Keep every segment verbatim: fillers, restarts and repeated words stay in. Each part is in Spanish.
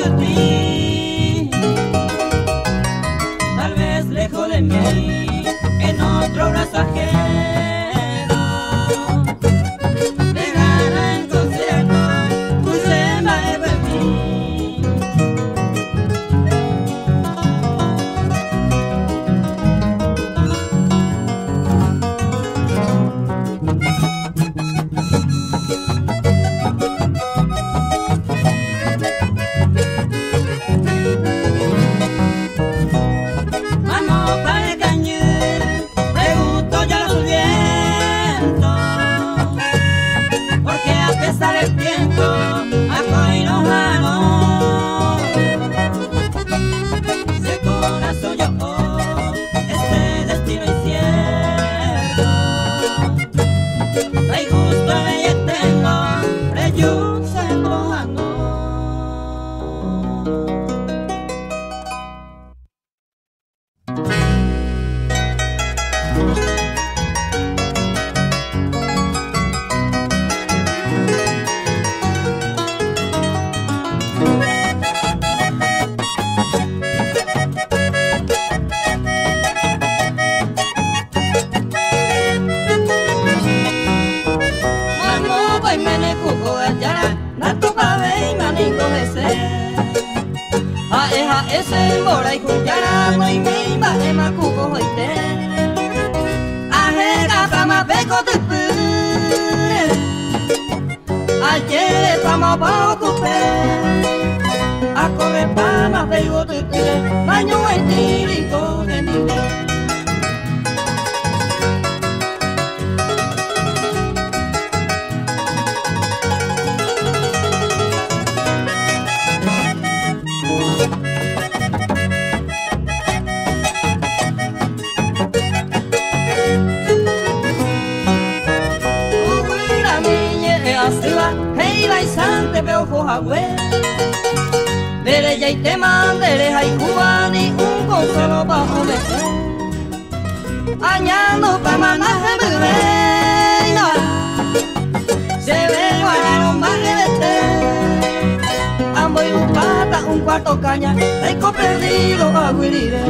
de ti, tal vez lejos de mí, en otro brazo ajeno, me gana el concierto, usted me ha de mí. El tiempo acá y no ganó, ese corazón yo, este destino incierto, hay justo en ella tengo, pero yo se mojando. Ese bora y kuyara no y me iba de macuco hoite ajega sama beko te pure ayer sama pa ocupe a correr pa más bego te pure baño en tirico de mi vida. Sante veo jojagüe, dere ya y te mandere hay cubani un consuelo bajo de añando pa manaje bebé se ve guararon más de vete ambo y un pata un cuarto caña rico perdido a guirire.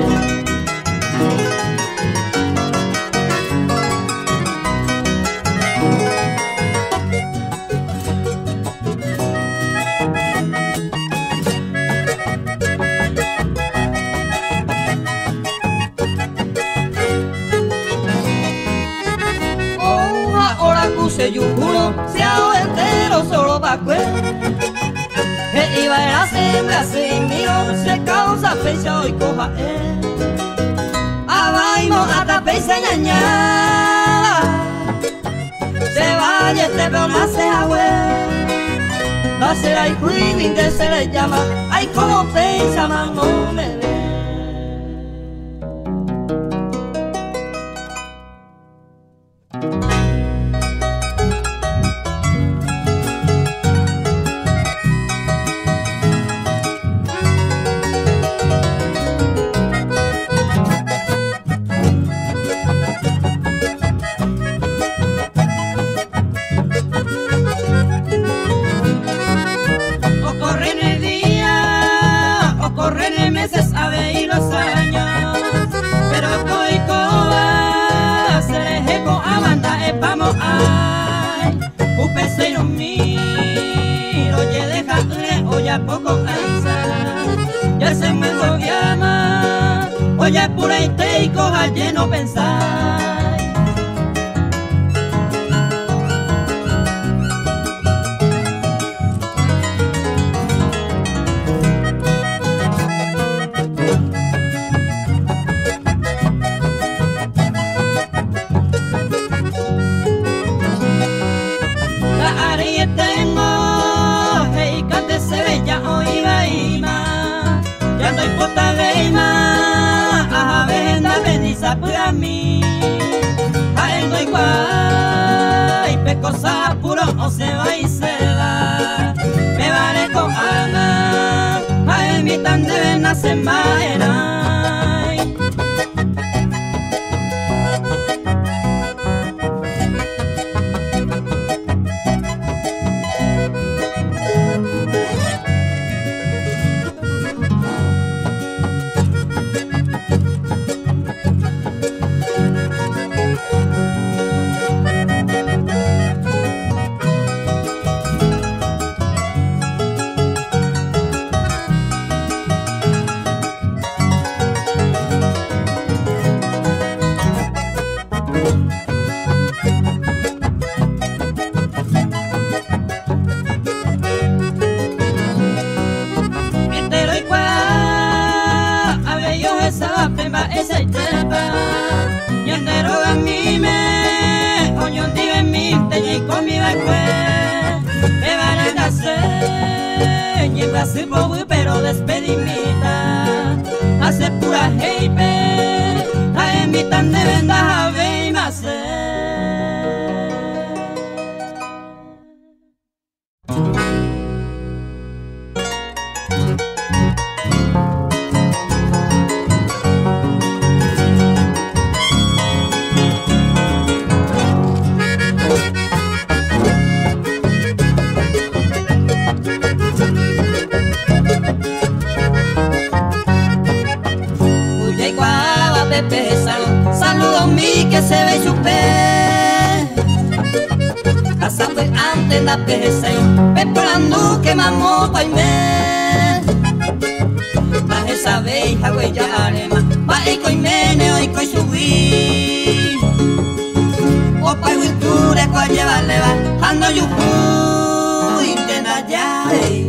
Se yo juro, se hago entero solo pa' cue que iba a la sembra sin miro, se causa fecha hoy coja eh abaimo hasta peisa ñañada se vaya este veo nace agüe va a ser ay cuivin que se le llama ay como peisa más no me ve. Poco cansa, ya se me lo llama, oye pura y te y coja lleno pensar. La área tengo pota veima, a venda bendiza para mí, a él no igual, y pecosa puro o se va y se va, me vale con Ana, a él mi tan debe nacer maera. con mi bacue, me van a nacer, y va a ser bobo, pero despedimita, hace pura heipe, a mi tan de venda, ve y más. Saludos mi que se ve chupé, hasta fue antes la pese, esperando que mamó pa' me. Baje esa veja huella arema, va y coimene hoy coi subí. Opa y huiture cual lleva leva, ando yupu y te da llave.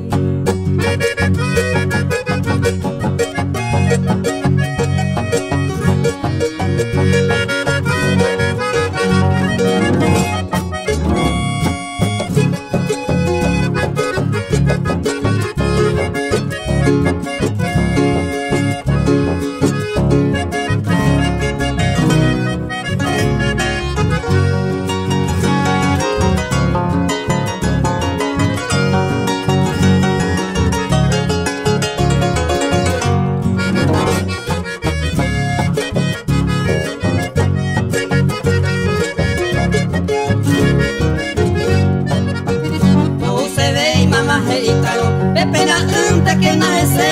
De pena antes que nace,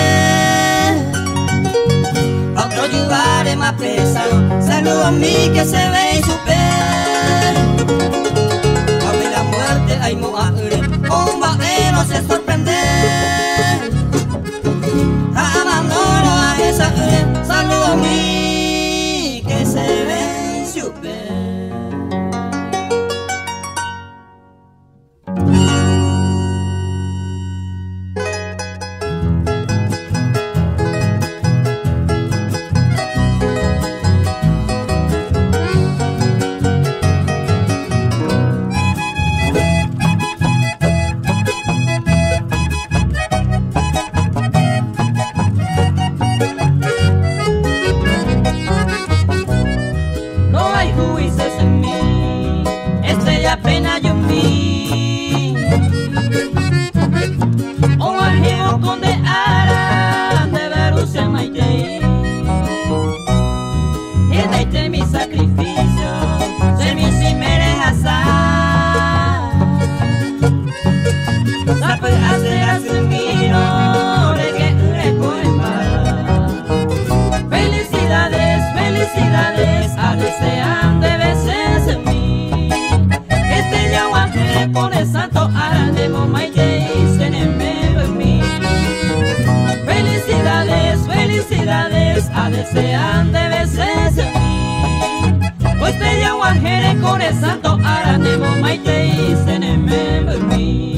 otro ayudaré más pesado. Saludos a mí que se ve y supe. Cuando la muerte hay moaure, un vaquero se sorprende. Abandono a esa ure, saludos a mí que se ve y supe. Pena yo mi o ajeo con de ara de verusia maite y de mi sacrificio se mi si merejasa sabe hacer hacer miro de que recoemba. Felicidades, felicidades a desean de veces en mí. Con el santo aranemo maite y se nemero en mí. Felicidades, felicidades a desean de veces en mí. Pues te llamo a Jere con el santo aranemo maite y se nemero en mí.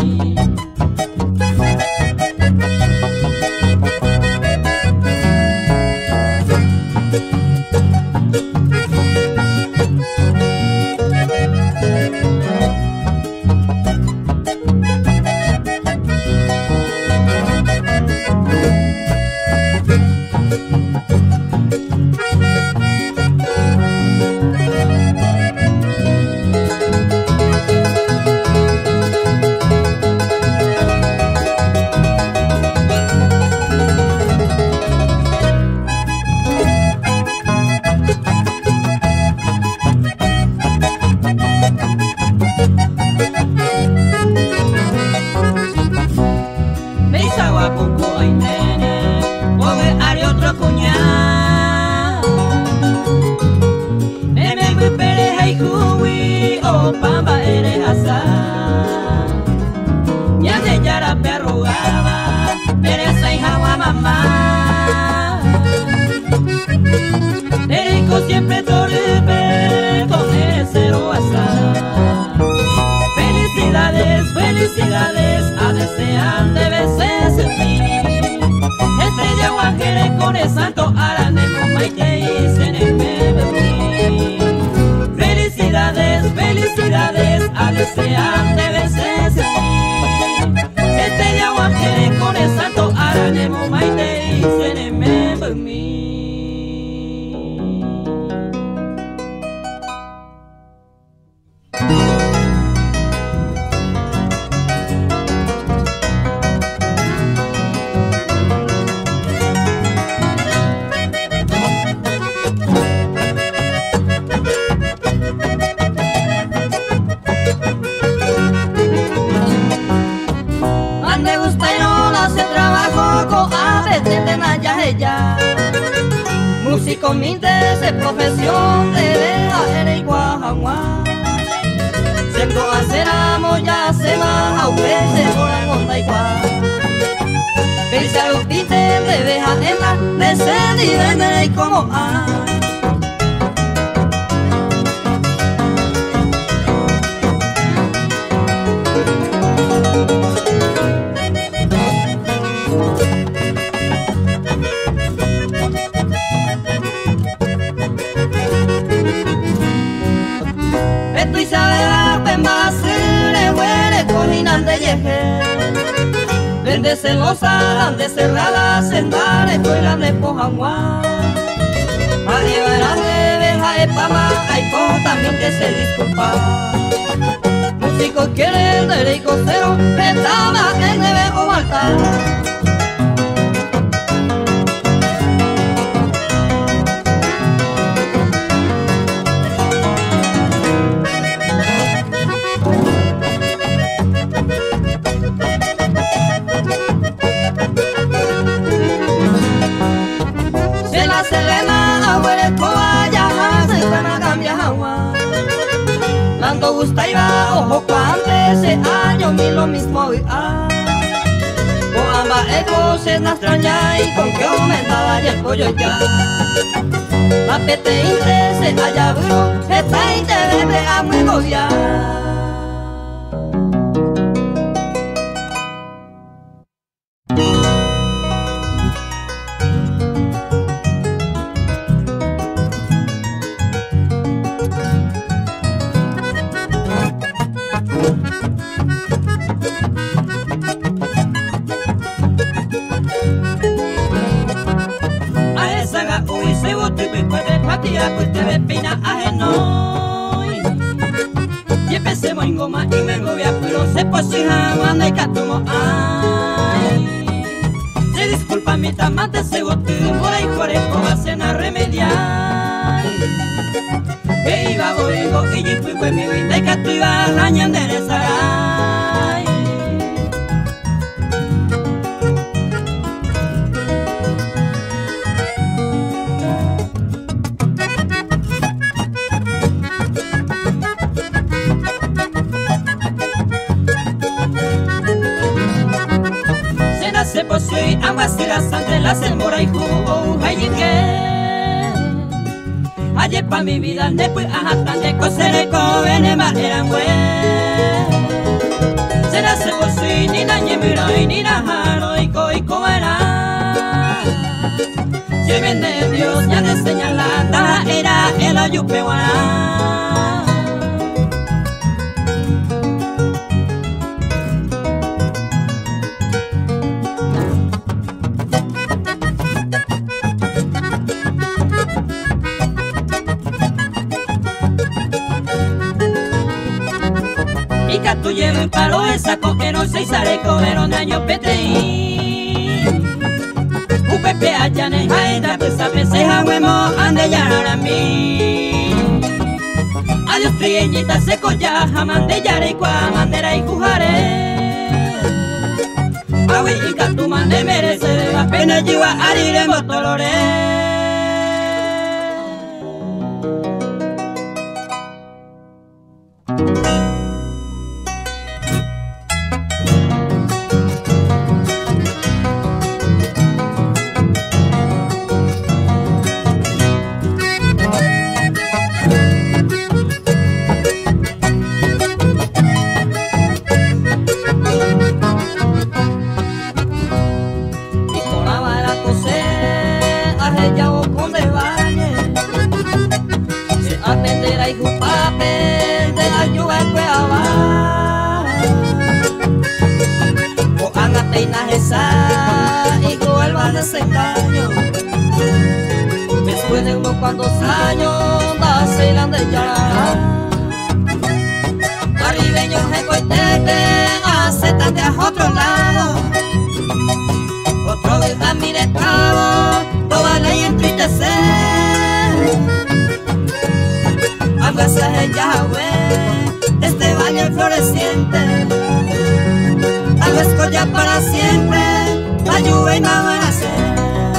Pamba eres asa, ya de yara perro gaba, eres hija mamá. Erico siempre torpe con el cero asa. Felicidades, felicidades a desear de veces en mí. Estrella guajere con el santo aranemo maite y se me mí. Felicidades, felicidades en mí. Músico mi de profesión de viajar y guajaguá. Siendo aceramos ya se va a un pez por la onda igual. Pese a los pintes de veja en la de sed y de y como a. Estoy saber pembasere huele colinas de yeje. Vende celosa, de cerrada, sendar, escuela de pojaguá. Arriba de veja de pama, hay co también que se disculpa. Músicos quieren derecho cero, estaba en el viejo altar. Cuando gusta iba ojo cuando ese año ni lo mismo ah. Con ambas ecos se la extraña y con que aumentaba el pollo ya. La pete inte se halla duro, está inte bebe a muy gobiar. Pues te ve pina ajeno y empecemos en goma y me gobia pero se posija cuando hay catumo ay se disculpa mi tamate se bote por ahí por ahí va a ser a remediar que iba goigo y yo fui pues mi vida y catu iba a raña enderezar se posee aguaceras ante la selmora y jugo hayinque ayer pa mi vida después ajatan de coser covenema eran güey será se posee ni na ñemiro y ni na jaro y coi coera si viene Dios ya de señalanda era el ayupewana. Tu llevo en paro el saco que no se sale pero un año peteí un pepe allá en jaida pues a veces agüemo ande ya a mí adiós trieñita se colla jamande yare cua mandera y cujare awi y catu mande merece la pena lleva arire motolore. Y vuelva a desengaño Después de unos cuantos años da Ceilán de Yarará. Caribeños de Coitepe acétate a otro lado. Otro vez a mi estado, toda ley entristecer. A veces el Yahweh, este valle floreciente. Tal vez colla para siempre, la lluvia y nada van a hacer.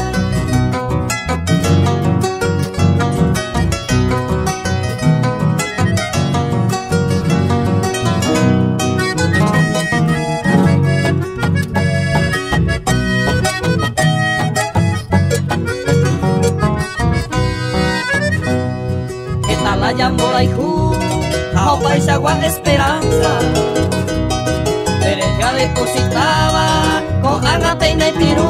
La llamó la hijo, a Paisagua Esperanza. Derecha depositaba con Anateina y Pirú.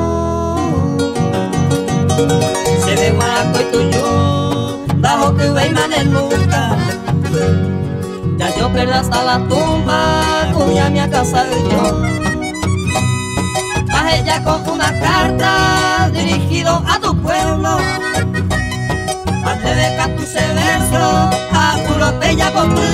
Se ve Maraco y Tuyú, bajo que veima en nunca. Ya yo perdí hasta la tumba, cuya mi casa yo. Bajé ya con una carta dirigido a tu pueblo. Antes de que tu se verso, a tu lo bella por mí.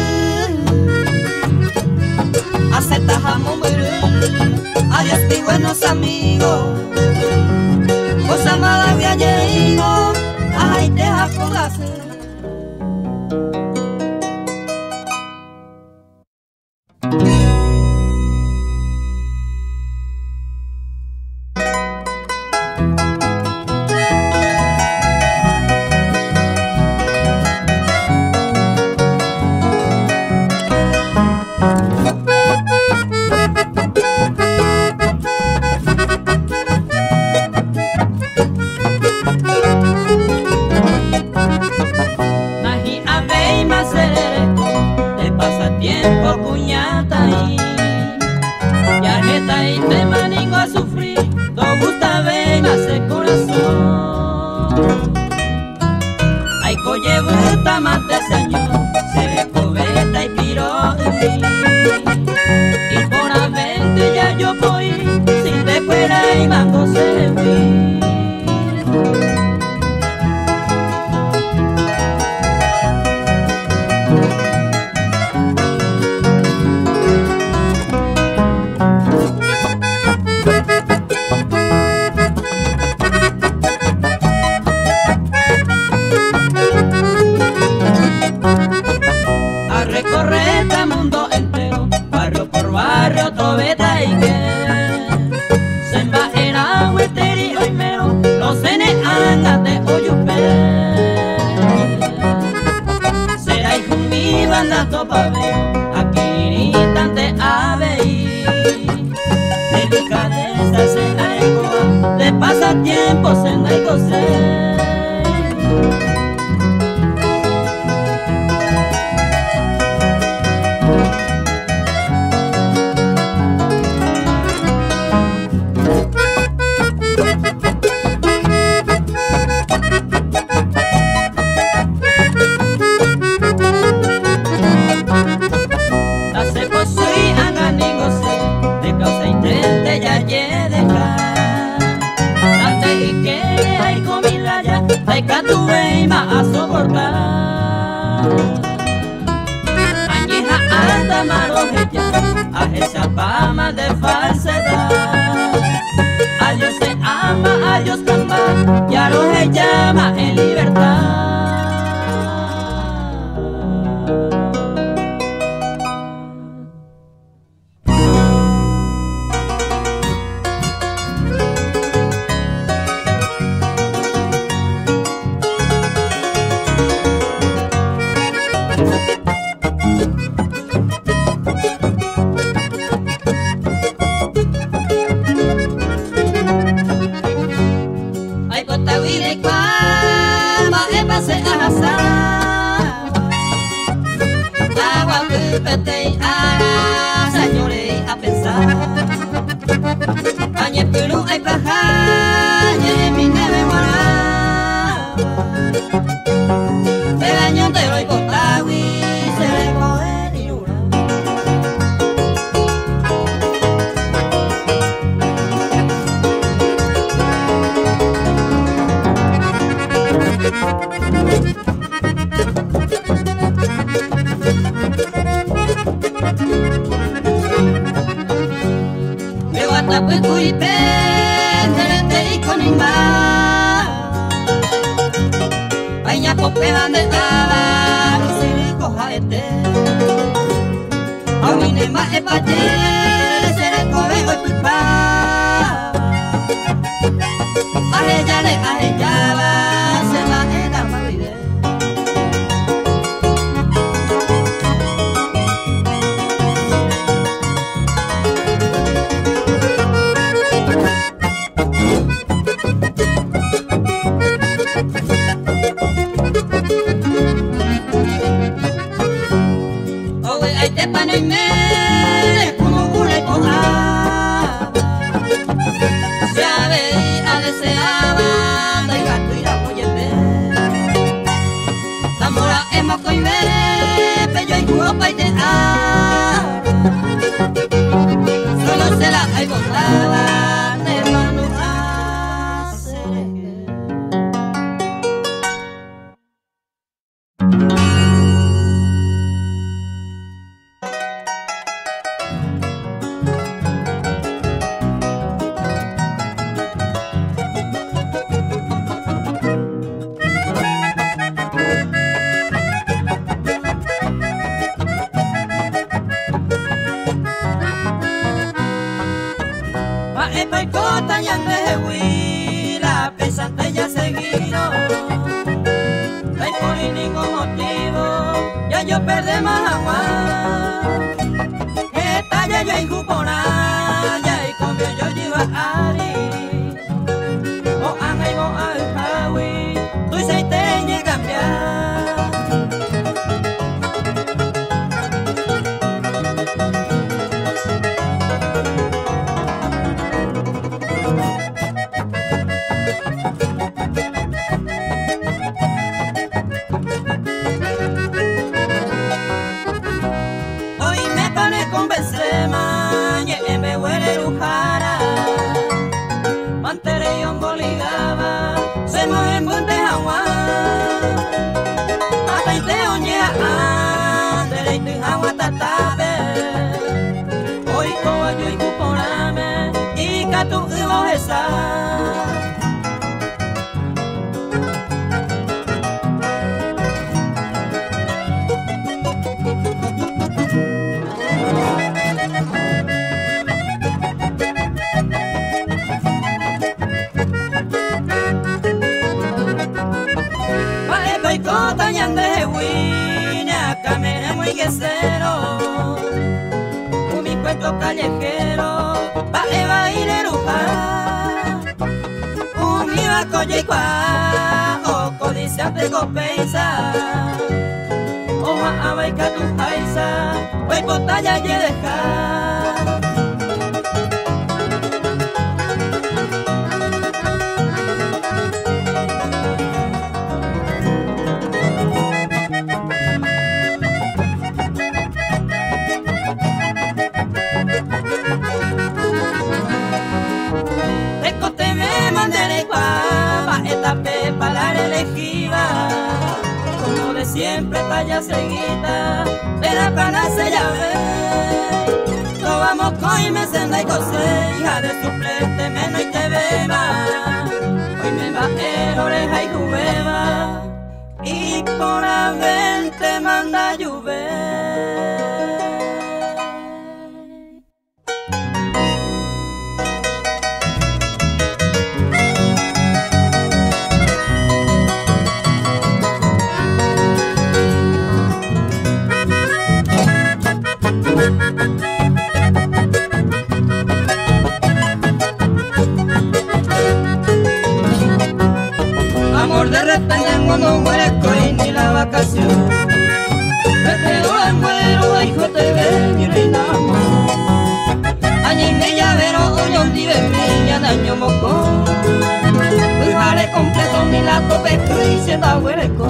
Acepta jamón morir, adiós mis buenos amigos. Cosa mala voy a llegar, ay deja por hacer. Siempre vaya seguida, pero para se llave. No vamos con me senda y cose, hija de suplente menos y te beba. Hoy me bajé oreja y jubeba, y por haber te manda llover. Amor de repente cuando muerezco y ni la vacación me quedo en muero, hijo te ve mi reina amor. Añi me llavero, hoyo un dive miña daño moco. Muy jale completo ni la tope estoy siendo huereco.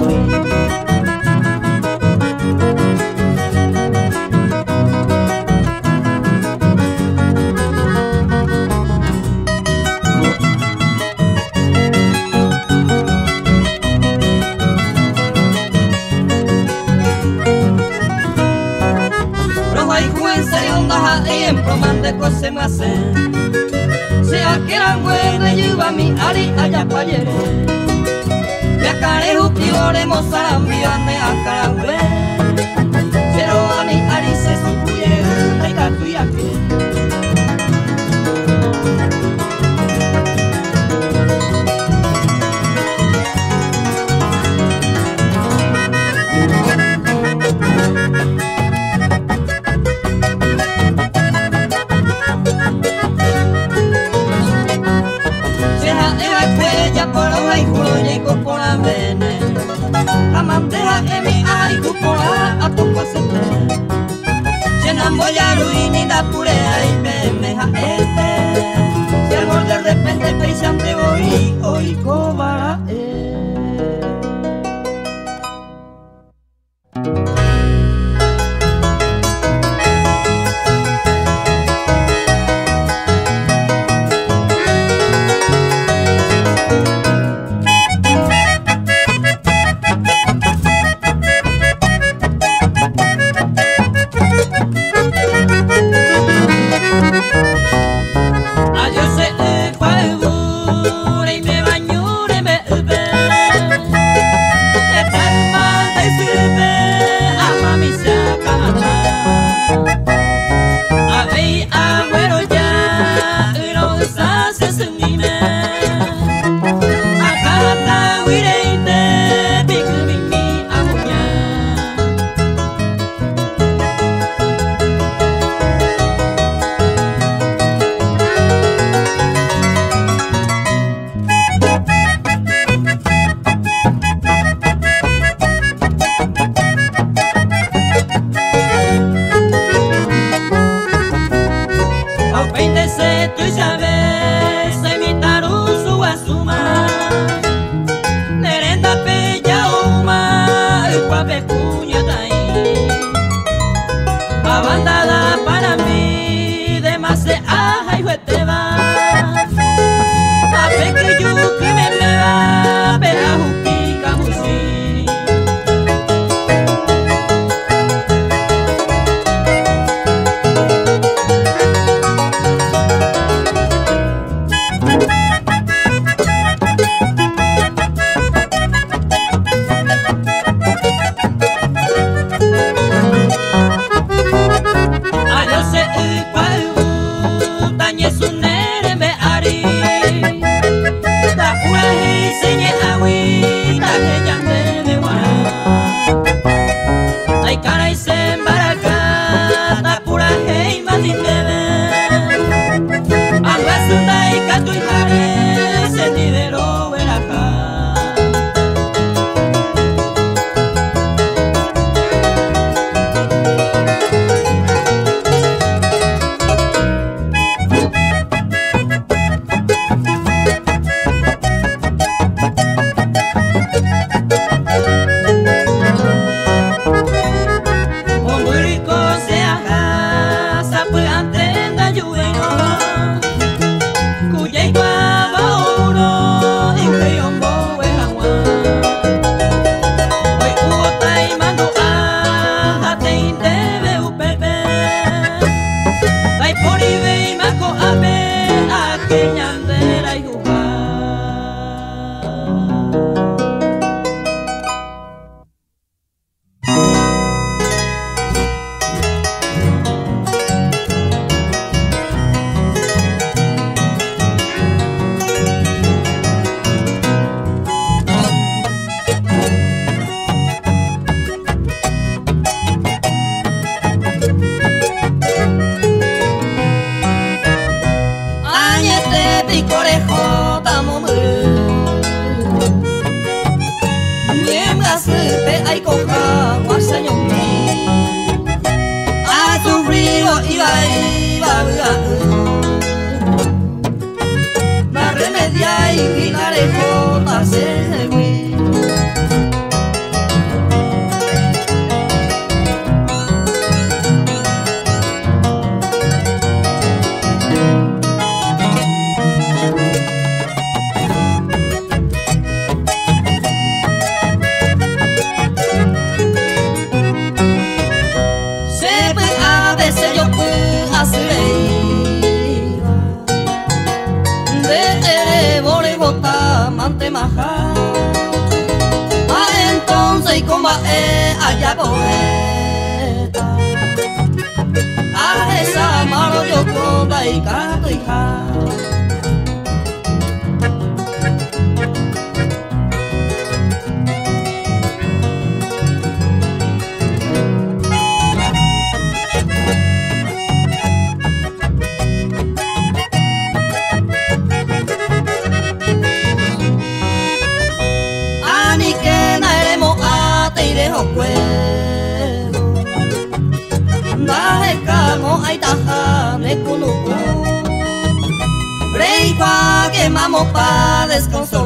de cose me hace. Se aquelan buena yuba mi ari allá payere. Ya care hupiore mozarambi ane akarangwe. Pero a mi ari se supuye una katuyake. Amanteja emi ai kupola atokwa sete. Llenan boya ruini da purea y pemeja este. Si el amor de repente peisante voy hoy cobara eh. Se puede a veces yo puedo hacer bastante majá. Ah, entonces y combate allá poeta. Ah, esa mano yo conda y canto y ja. Dahe kamo ay tahane kunuku Rey kwa que mamo pa descanso